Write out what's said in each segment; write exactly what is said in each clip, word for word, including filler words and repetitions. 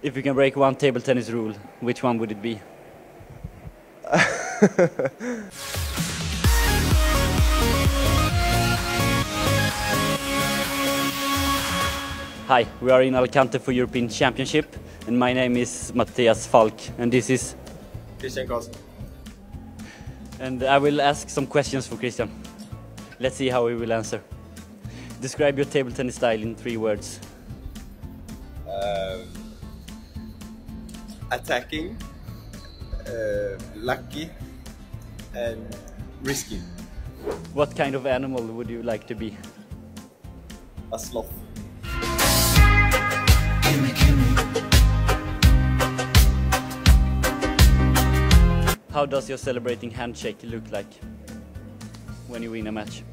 If you can break one table tennis rule, which one would it be? Hi, we are in Alicante for European Championship, and my name is Mattias Falck, and this is Kristian Karlsson. And I will ask some questions for Kristian. Let's see how he will answer. Describe your table tennis style in three words. Um, attacking, uh, lucky, and risky. What kind of animal would you like to be? A sloth. How does your celebrating handshake look like when you win a match?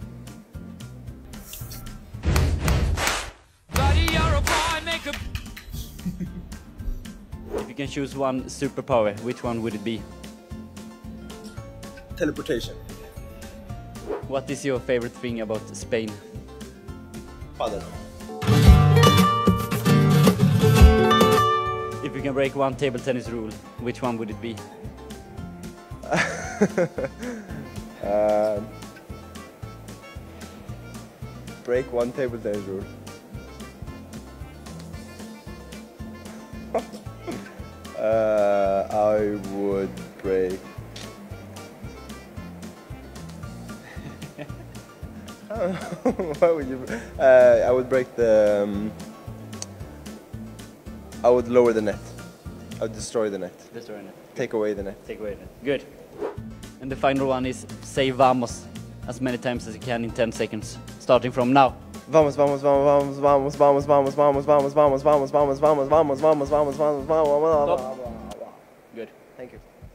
If you can choose one superpower, which one would it be? Teleportation. What is your favorite thing about Spain? Paddle. If you can break one table tennis rule, which one would it be? um, break one table tennis rule. uh, I would break. I don't know. Why would you? Uh, I would break the. Um, I would lower the net. I would destroy the net. Destroy the net. Take away the net. Take away the net. Good. And the final one is say vamos as many times as you can in ten seconds, starting from now. Vamos, vamos, vamos, vamos, vamos, vamos, vamos, vamos, vamos, vamos, vamos, vamos, vamos, vamos, vamos, vamos, vamos, vamos, vamos. Good. Thank you.